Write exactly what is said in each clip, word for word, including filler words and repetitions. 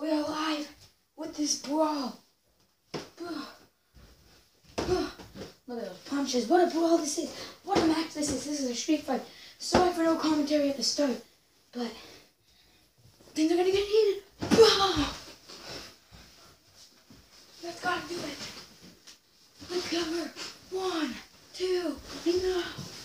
We're alive with this brawl. Look at those punches. What a brawl this is. What a match this is. This is a street fight. Sorry for no commentary at the start, but things are gonna get heated. Let's gotta do it. Recover. One, two, no.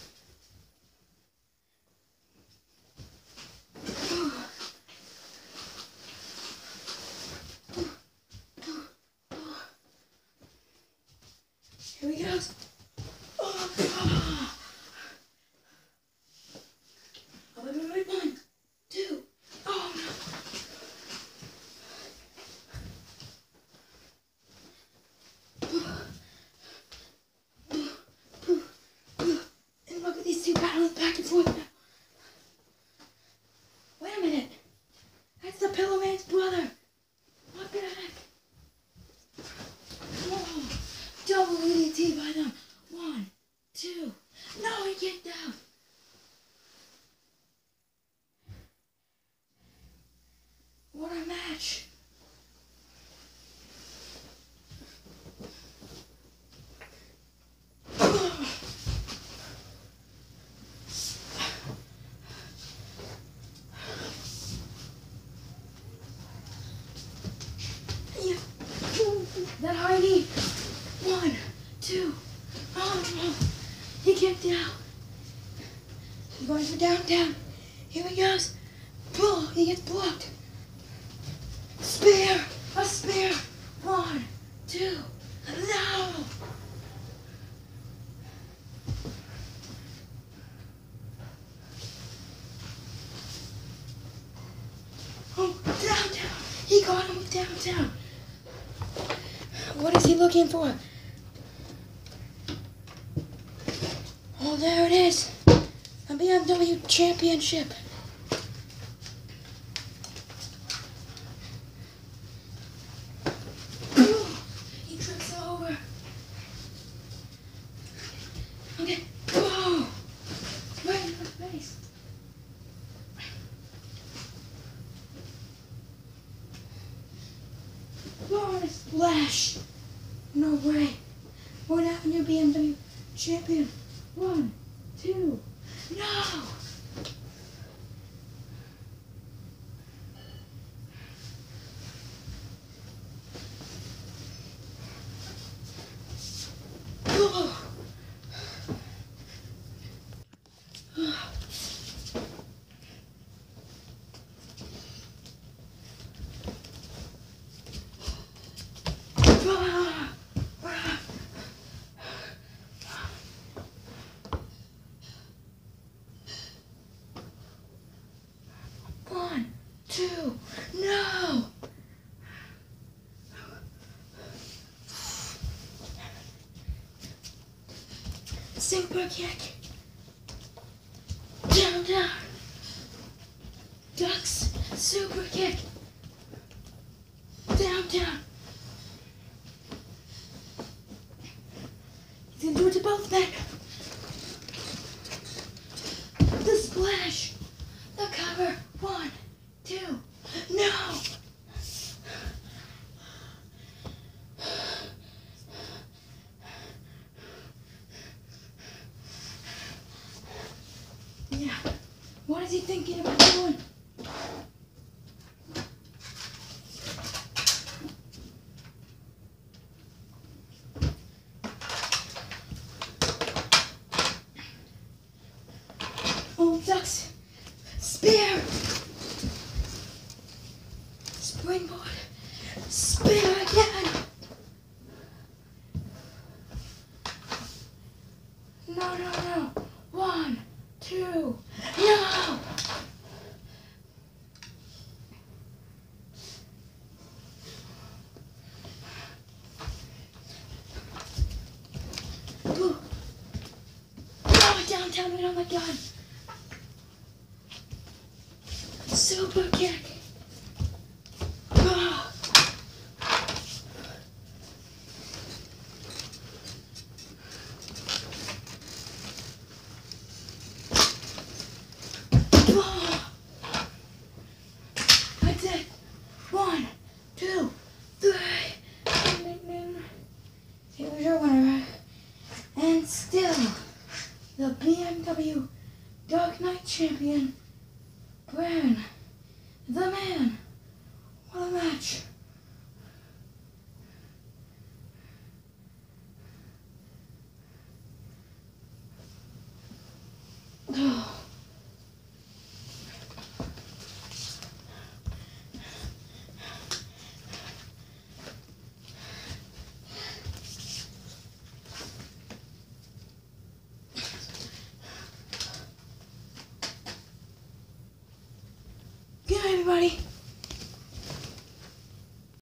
Here he goes. Oh, oh. Oh, wait, wait, wait. One, two. Oh, no. And look at these two battling back and forth now. Wait a minute. That's the Pillow Man's brother. What the heck? Whoa. Double E D T by them. One, two. No, he kicked out. What a match. Yeah. That high knee. One, two. Oh no. He kicked out. He's going for downtown. Here he goes. Pull. He gets blocked. Spear. A spear. One, two. No. Oh, downtown. He got him with downtown. What is he looking for? Oh, there it is. A B M W championship. He trips over. Okay. Whoa. Right in the face. What a splash. No way. What happened to B M W champion? One, two, no! Oh. One, two, no! Super kick. Down, down. Ducks. Super kick. Down, down. He's gonna do it to both men. The splash. The cover. One, two, no! Yeah. What is he thinking about doing? Oh, ducks. Spear. Springboard. Spear again. No, no, no. One, two, no. Ooh. No, downtown, right on the gun. Super kick. Oh. Oh. That's it. One, M W Dark Knight Champion, Bran, the Man. What a match. Oh. Good night, everybody.